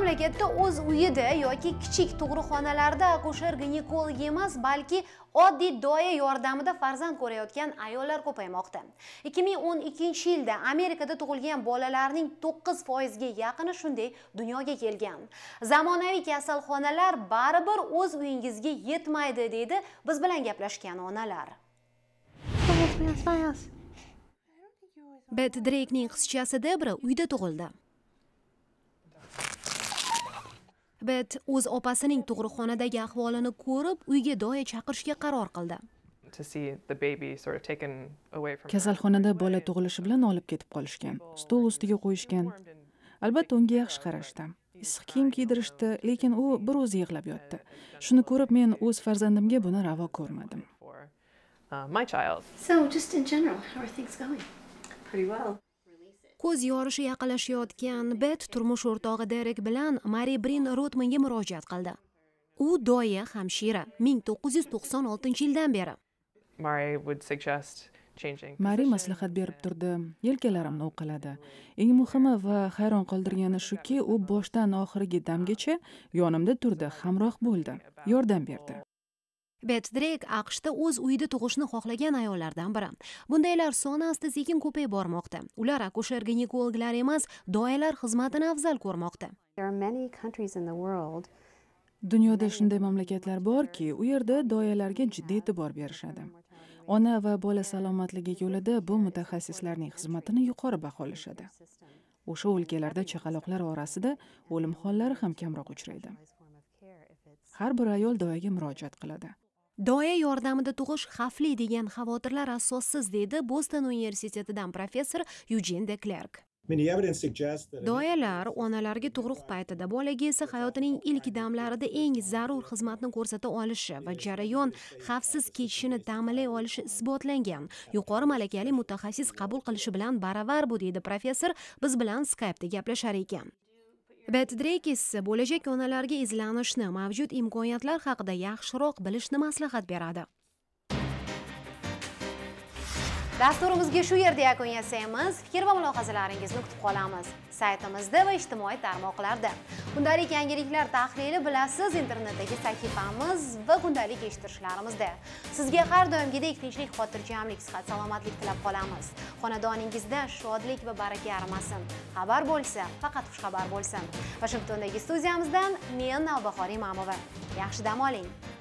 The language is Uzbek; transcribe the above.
mamlakatda o'z uyida yoki kichik tug'ruqxonalarda akusher-ginekolog emas, balki oddiy doya yordamida farzand ko'rayotgan ayollar ko'paymoqda. 2012-yilda Amerikada tug'ilgan bolalarning 9% ga yaqini shunday dunyoga kelgan. Zamonaviy kasalxonalar baribir o'z uyingizga yetmaydi, deydi biz bilan gaplashgan onalar. Bet Drakening qizchasi Debra uyda tug'ildi. Bet o'z opasining tug'ruqxonadagi ahvolini ko'rib, uyga doya chaqirishga qaror qildi. Kasalxonada bola tug'ilishi bilan olib ketib qolishgan. Stol ustiga qo'yishgan. Albatta unga yaxshi qarashdi. Issiq kiyim kiydirishdi, lekin u bir o'zi yig'lab yotdi. Shuni ko'rib men o'z farzandimga buni ravo ko'rmadim. So, just in general, how are things going? Pretty well. Ko'z yorishi yaqinlashayotgan Bet turmush o'rtog'i Derek bilan Mary Brin Rotmanga murojaat qildi. U doya hamshira 1996-yildan beri. Mary maslahat berib turdi, yelkalarimni o'qiladi. Eng muhimi va hayron qoldirgani shuki, u boshdan oxirgi damgacha yonimda turdi, hamroh bo'ldi, yordam berdi. Bet Drake AQShda o'z uyida tug'ishni xohlagan ayollardan biri. Bundaylar soni asta-sekin ko'payib bormoqda. Ular akusher-ginekologlar emas, doyalar xizmatini afzal ko'rmoqda. Dunyoda shunday mamlakatlar borki, u yerda doyalarga jiddiy e'tibor berishadi. Ona va bola salomatligi yo'lida bu mutaxassislarning xizmatini yuqori baholashadi. O'sha o'lkalarda chaqaloqlar orasida o'lim hollari ham kamroq uchraydi. Har bir ayol doyaga murojaat qiladi. Doya yordamida tug'ish xavfli degan xavotirlar asossiz, deydi Boston universitetidan professor Eugene de Klerk. Doyalar onalarga tug'ruq paytida, bolaga esa hayotining ilk damlarida eng zarur xizmatni ko'rsata olishi va jarayon xavfsiz kechishini ta'minlay olishi isbotlangan. Yuqori malakali mutaxassis qabul qilishi bilan baravar bu, deydi professor biz bilan Skype'da gaplashar ekan. Bet Drake esa bo'lajak onalarga izlanishni, mavjud imkoniyatlar haqida yaxshiroq bilishni maslahat beradi. Dasturimizga shu yerda yakun yasaymiz. Fikr va mulohazalaringizni kutib qolamiz. Saytimizda va ijtimoiy tarmoqlarda. Kundalik yangiliklar tahlili bilasiz internetdagi sahifamiz va kundalik eshittirishlarimizda. Sizga har doimgidek tinchlik, xotirjamlik, sihat, salomatlik tilab qolamiz. Xonadoningizda shodlik va baraka arimasin. Xabar bo'lsa, faqat xushxabar bo'lsin. Washingtondagi studiyamizdan men Navbahor Imamova. Yaxshi dam oling.